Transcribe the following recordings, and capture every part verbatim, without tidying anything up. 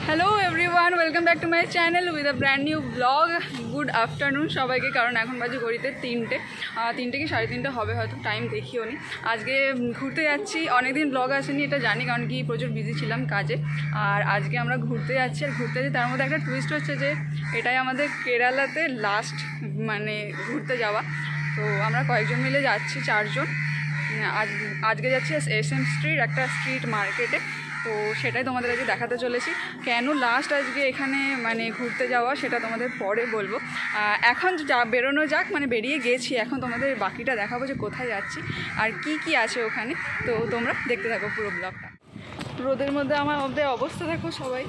Hello everyone, welcome back to my channel with a brand new vlog. Good afternoon সবাইকে, কারণ এখন বাজে ঘড়িতে তিনটে তিনটে কি সাড়ে তিনটে হবে, হয়তো টাইম দেখিও নি। আজকে ঘুরতে যাচ্ছি, অনেকদিন ব্লগ আসেনি এটা জানি, কারণ কি প্রচুর বিজি ছিলাম কাজে। আর আজকে আমরা ঘুরতে যাচ্ছি, আর ঘুরতে যাচ্ছি তার মধ্যে একটা টুইস্ট হচ্ছে যে এটাই আমাদের কেরালাতে লাস্ট মানে ঘুরতে যাওয়া। তো আমরা কয়েকজন মিলে যাচ্ছি, চারজন। আজ আজকে যাচ্ছি এস এম স্ট্রিট, একটা স্ট্রিট মার্কেটে। তো সেটাই তোমাদের আজকে দেখাতে চলেছি। কেন লাস্ট আজকে এখানে মানে ঘুরতে যাওয়া সেটা তোমাদের পরে বলবো। এখন যা বেরোনো যাক, মানে বেরিয়ে গেছি, এখন তোমাদের বাকিটা দেখাবো যে কোথায় যাচ্ছি আর কি কি আছে ওখানে। তো তোমরা দেখতে থাকো পুরো ব্লগটা। রোদের মধ্যে আমার ওদের অবস্থা দেখো, সবাই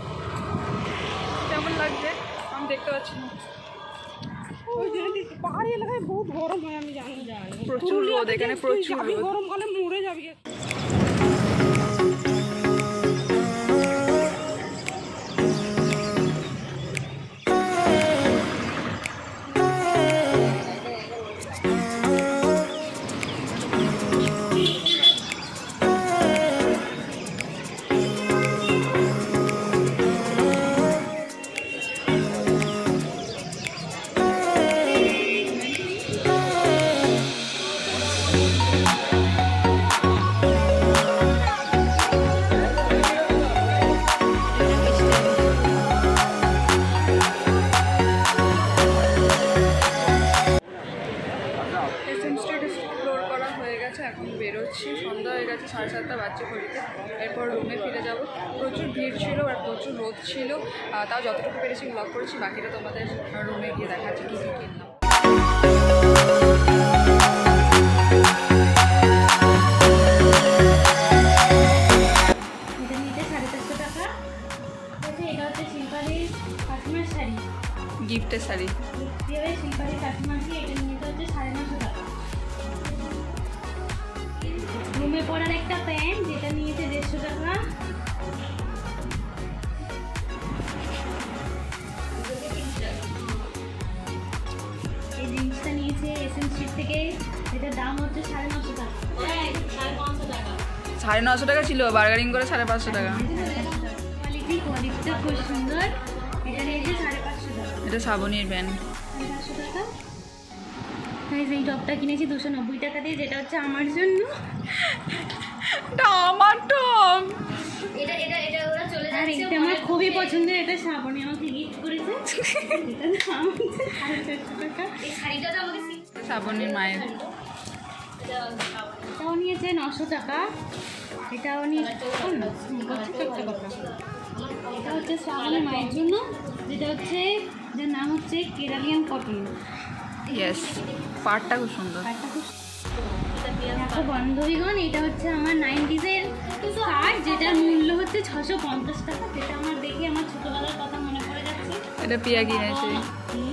কেমন লাগছে আমি দেখতে পাচ্ছি না। পাহাড়ি এলাকায় বহুত গরম হয়, আমি জানি জানি প্রচুর রোদ এখানে, প্রচুর রোদ। গরমকালে মরে যাবি। এখন বেরোচ্ছি, সন্ধ্যা হয়ে গেছে, সাড়ে সাতটা বাজছে ঘড়িতে। এরপর রুমে ফিরে যাব। প্রচুর ভিড় ছিল আর প্রচুর রোদ ছিল, তাও যতটুকু পেরেছি ব্লগ করেছি, বাকিটা তোমাদের রুমে গিয়ে দেখাচ্ছি কী কী কিনলাম। গিফটের শাড়ি শিল্পারি কাকিমার দিয়ে এটা নিতে হচ্ছে সাড়ে নশো টাকা। রুমে পরার একটা প্যান্ট যেটা নিয়েছে দেড়শো টাকা। এই জিনিসটা নিয়েছে এস এম স্ট্রিট থেকে, এটার দাম হচ্ছে সাড়ে নশো টাকা। সাড়ে পাঁচশো টাকা সাড়ে নশো টাকা ছিল, বার্গারিং করে সাড়ে পাঁচশো টাকা। কোয়ালিটি কোয়ালিটিটা খুব সুন্দর। এটা নিয়েছে সাড়ে পাঁচশো টাকা। এটা শ্রাবণীর প্যান্ট, সাড়ে পাঁচশো টাকা। এই টপটা কিনেছি দুশো নব্বই টাকা দিয়ে, যেটা হচ্ছে আমার জন্য। এটা আমার টপ, এটা এটা এটা ওরা চলে যাচ্ছে। এটা আমার খুবই পছন্দের, এটা শ্রাবণী আমাকে গিফট করেছে। এটা দাম হচ্ছে সাড়ে চারশো টাকা। এই শাড়িটা তো আমাকে শ্রাবণীর মায়ের। এটাও নিয়েছে নশো টাকা। এটাও নিয়ে এটা হচ্ছে শ্রাবণীর মায়ের জন্য, যেটা হচ্ছে যার নাম হচ্ছে কেরালিয়ান কটন। ইয়েস, পাড়টা খুব সুন্দর। দেখো বান্ধবীগণ, এটা হচ্ছে আমার নাইনটিজের শার্ট, যেটার মূল্য হচ্ছে ছশো পঞ্চাশ টাকা। যেটা আমার দেখে আমার ছোটবেলার কথা মনে পড়ে যাচ্ছে। এটা পিয়া কিনেছে।